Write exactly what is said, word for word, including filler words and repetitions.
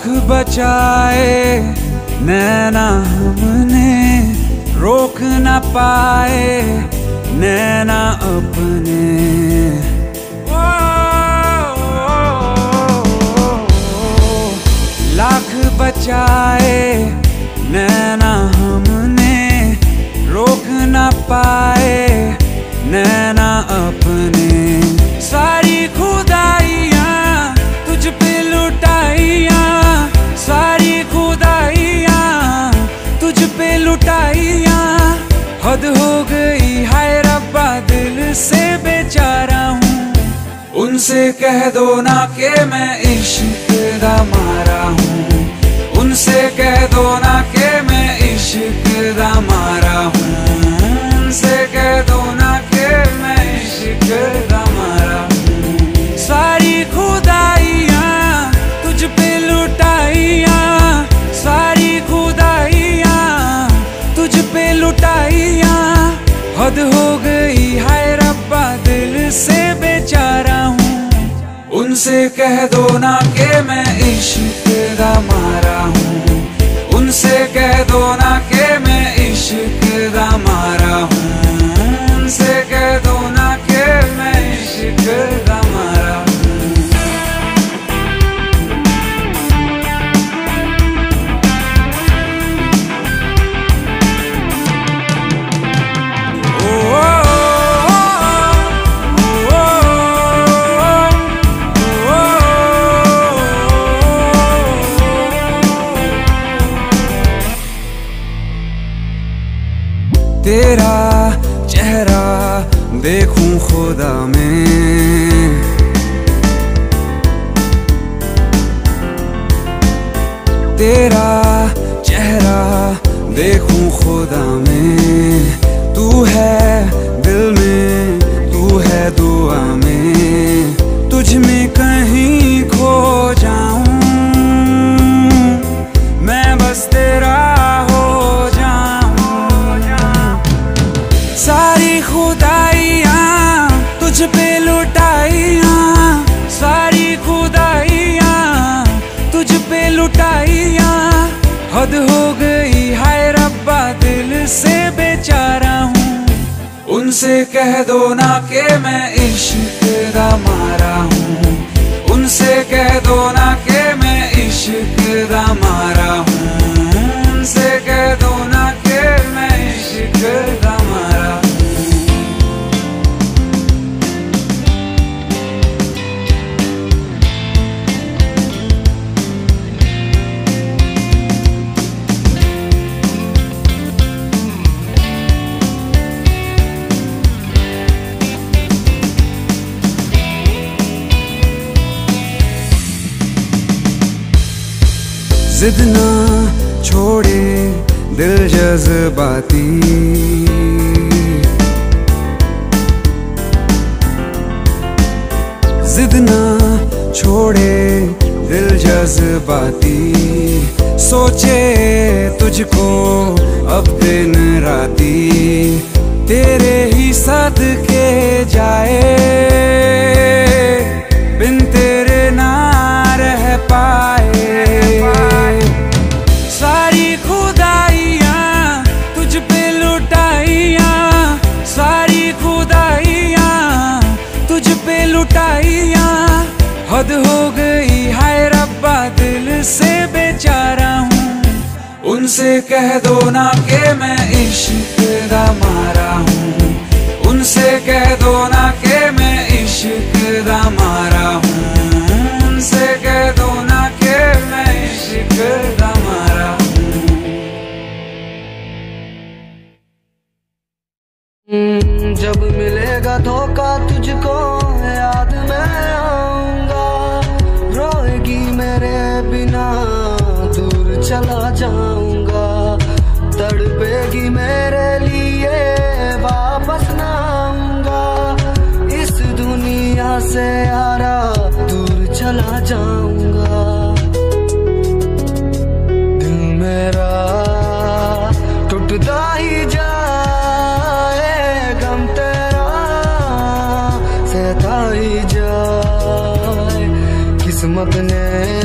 बचाए नैना हमने, रोक न पाए नैना अपने। लाख बचाए नैना हमने, रोक न पाए नैना अपने। सारी खुदाइयाँ तुझ पे लुटाइयाँ, सारी खुदाइयाँ तुझ पे लुटाइयाँ। हद हो गई हाय रब्बा, दिल से बेचारा हूँ। उनसे कह दो ना कि मैं इश्क दा मारा हूँ, उनसे कह दो ना कि मैं इश्क दा मारा हूँ। उनसे कह दो ना कि मैं इश्क दा मारा हूँ। सारी खुदाइयाँ तुझ पे लुटाइयाँ, सारी खुदाइयाँ तुझ पे लुटाइयाँ। हद हो गई हाय रब्बा, दिल से बेचारा हूँ। उनसे कह दो ना कि मैं इश्क दा मारा हूँ, उनसे कह दो ना कि मैं इश्क दा मारा हूँ। उनसे कह दो ना कि मैं इश्क दा मारा हूँ। तेरा चेहरा देखूं खुदा में, तेरा चेहरा देखूं खुदा में। तू है दिल में, तू है दुआ में, तुझ में कहीं खो जाऊं मैं, बस तेरा सारी खुदाइयाँ तुझ पे लुटाइयाँ, सारी खुदाइयाँ तुझ पे लुटाइयाँ। हद हो गई हाय रब्बा, दिल से बेचारा हूँ। उनसे कह दो ना कि मैं इश्क दा मारा हूँ, उनसे कह दो ना कि मैं इश्क दा मारा हूँ। उनसे कह दो ना कि मैं इश्क दा मारा हूँ। जिद ना छोड़े दिल जज्बाती, जिद ना छोड़े दिल जज्बाती। सोचे तुझको अब दिन राती, तेरे ही सदके जाए बिन तेरे ना रह पाए। सारी खुदाइयाँ तुझ पे लुटाइयाँ, सारी खुदाइयाँ तुझ पे लुटाइयाँ। हद हो गई हाय रब्बा, दिल से बेचारा हूँ। उनसे कह दो ना कि मैं इश्क दा मारा हूँ, उनसे कह दो ना कि मैं इश्क दा मारा हूँ। उनसे कह दो ना कि मैं इश्क दा मारा हूँ। जब मिलेगा धोखा तुझको याद मैं आऊंगा, रोएगी मेरे बिना दूर चला जाऊंगा। तड़पेगी मेरे लिए वापस ना आऊंगा, इस दुनिया से यारा दूर चला जाऊंगा। दिल मेरा टूटता ही जाए, गम तेरा सहता ही जाए। किस्मत ने